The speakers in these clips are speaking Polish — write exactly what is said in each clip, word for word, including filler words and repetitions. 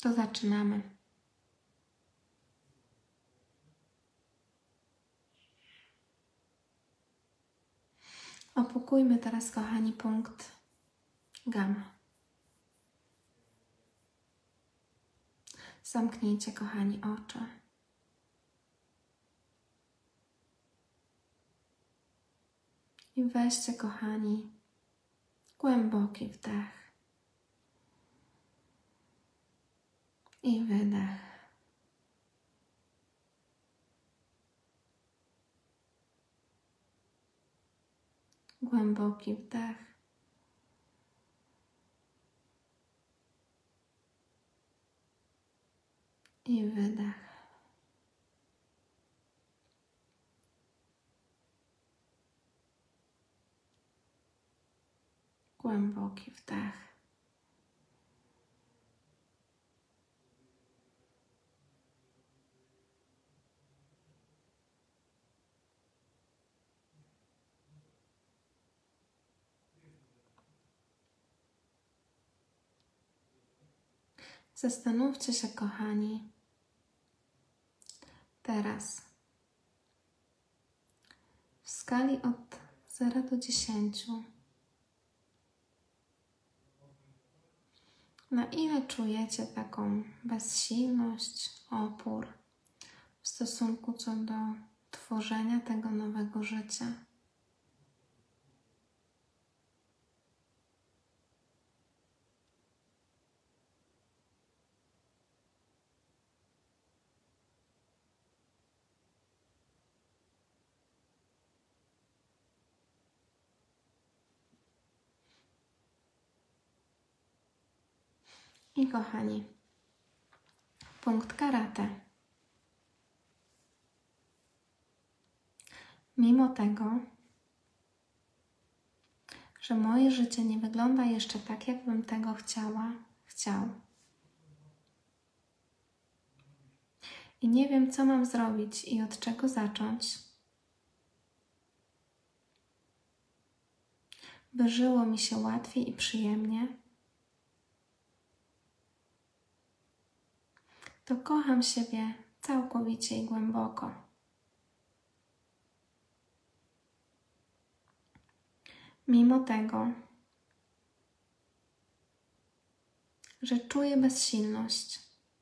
To zaczynamy. Opukujmy teraz, kochani, punkt gamma. Zamknijcie, kochani, oczy. I weźcie, kochani, głęboki wdech i wydech. Głęboki wdech i wydech. Głęboki wdech Zastanówcie się, kochani, teraz w skali od zera do dziesięciu, na ile czujecie taką bezsilność, opór w stosunku co do tworzenia tego nowego życia. I kochani, punkt karate. Mimo tego, że moje życie nie wygląda jeszcze tak, jakbym tego chciała, chciał. I nie wiem, co mam zrobić i od czego zacząć, by żyło mi się łatwiej i przyjemnie, to kocham siebie całkowicie i głęboko. Mimo tego, że czuję bezsilność,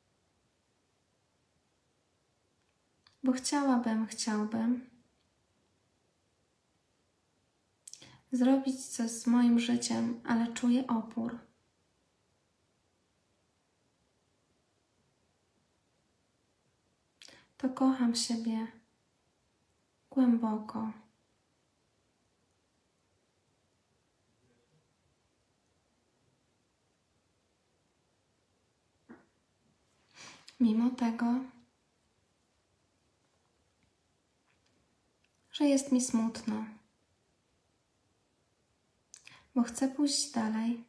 bo chciałabym, chciałbym zrobić coś z moim życiem, ale czuję opór. To kocham siebie głęboko. Mimo tego, że jest mi smutno, bo chcę pójść dalej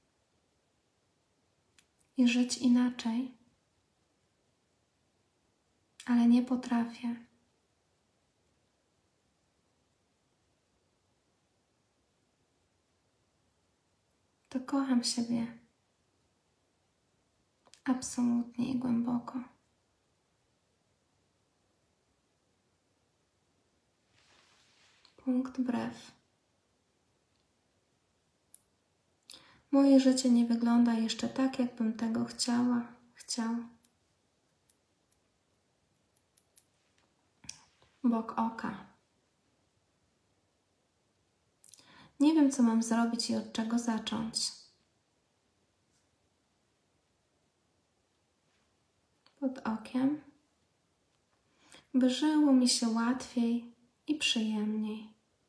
i żyć inaczej, ale nie potrafię. To kocham siebie absolutnie i głęboko. Punkt brew. Moje życie nie wygląda jeszcze tak, jakbym tego chciała, chciał. Bok oka. Nie wiem, co mam zrobić i od czego zacząć. Pod okiem, by żyło mi się łatwiej i przyjemniej.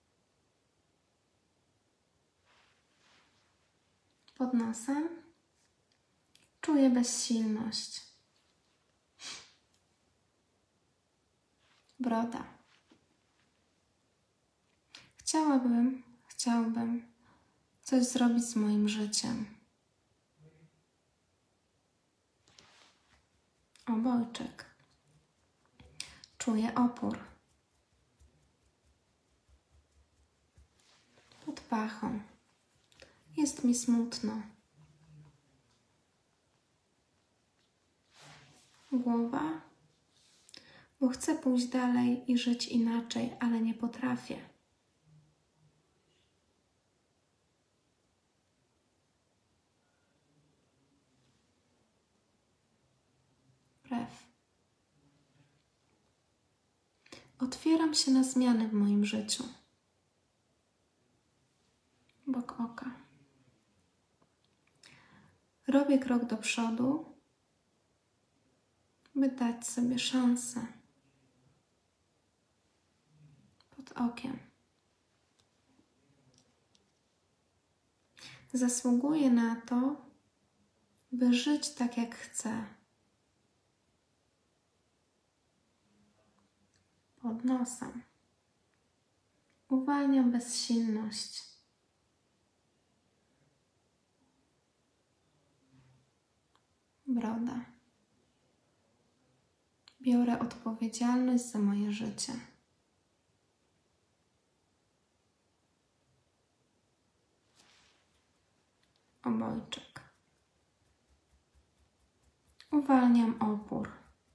Pod nosem czuję bezsilność. Broda. Chciałabym, chciałbym coś zrobić z moim życiem. Obojczyk. Czuję opór. Pod pachą. Jest mi smutno. Głowa, bo chcę pójść dalej i żyć inaczej, ale nie potrafię. Brew. Otwieram się na zmiany w moim życiu. Bok oka. Robię krok do przodu, by dać sobie szansę. Pod okiem. Zasługuję na to, by żyć tak, jak chcę. Pod nosem. Uwalniam bezsilność. Broda. Biorę odpowiedzialność za moje życie. Obojczyk. Uwalniam opór.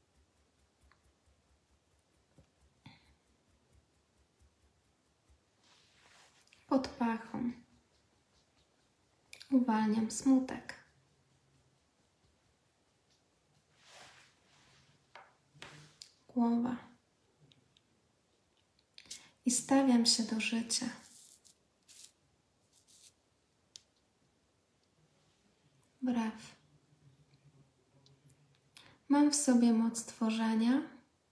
Pod pachą. Uwalniam smutek. Głowa. I stawiam się do życia. Brew. Mam w sobie moc tworzenia,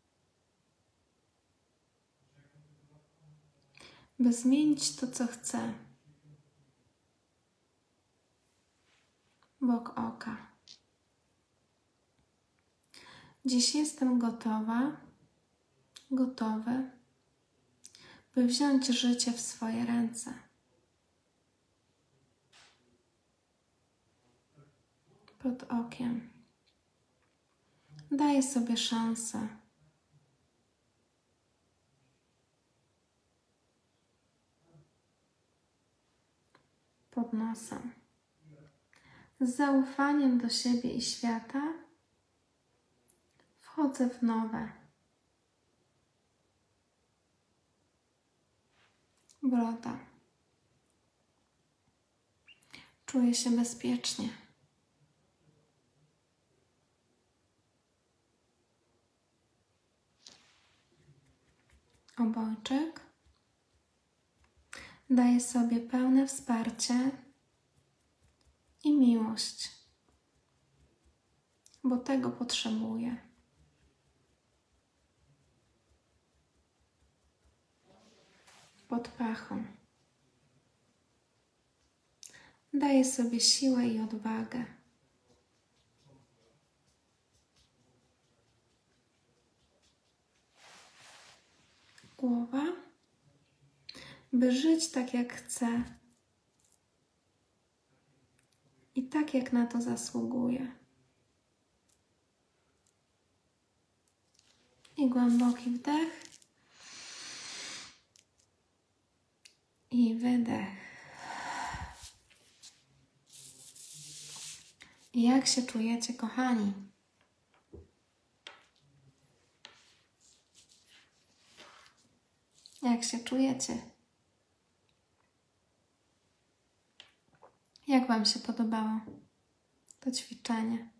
by zmienić to, co chcę. Bok oka. Dziś jestem gotowa, gotowy, by wziąć życie w swoje ręce. Pod okiem. Daję sobie szansę. Pod nosem. Z zaufaniem do siebie i świata wchodzę w nowe. Broda. Czuję się bezpiecznie. Obojczyk. Daję sobie pełne wsparcie i miłość, bo tego potrzebuję. Pod pachą. Daję sobie siłę i odwagę. Głowa, by żyć tak, jak chcę i tak, jak na to zasługuję. I głęboki wdech i wydech. I jak się czujecie, kochani? Jak się czujecie? Jak Wam się podobało to ćwiczenie?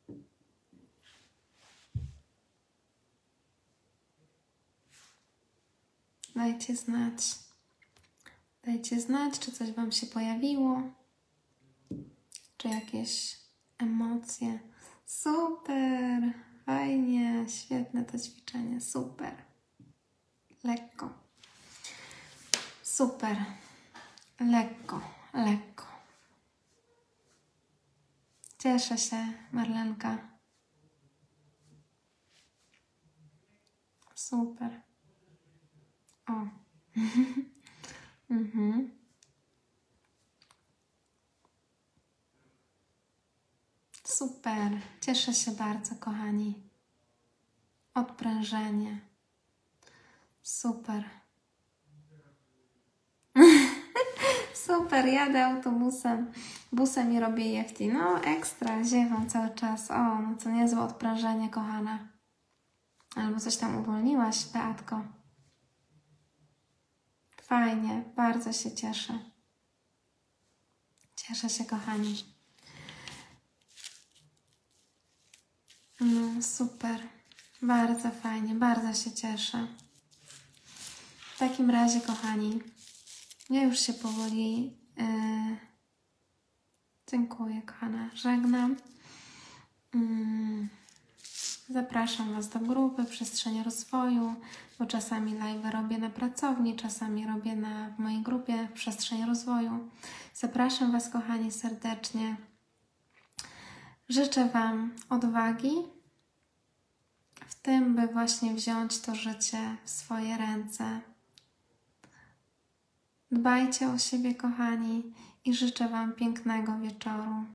Dajcie znać. Dajcie znać, czy coś Wam się pojawiło, czy jakieś emocje. Super! Fajnie, świetne to ćwiczenie, super. Lekko. Super. Lekko, lekko. Cieszę się, Marlenka. Super. O. mhm. Super. Cieszę się bardzo, kochani. Odprężenie. Super. Super, jadę autobusem, busem i robię jefti. No ekstra, ziewam cały czas. O, no to niezłe odprężenie, kochana. Albo coś tam uwolniłaś, Beatko. Fajnie, bardzo się cieszę. Cieszę się, kochani. No super, bardzo fajnie, bardzo się cieszę. W takim razie, kochani, ja już się powoli yy, dziękuję, kochana, żegnam. Yy, zapraszam Was do grupy Przestrzeń Rozwoju, bo czasami live robię na pracowni, czasami robię na, w mojej grupie Przestrzeń Rozwoju. Zapraszam Was, kochani, serdecznie. Życzę Wam odwagi w tym, by właśnie wziąć to życie w swoje ręce. Dbajcie o siebie, kochani, i życzę Wam pięknego wieczoru.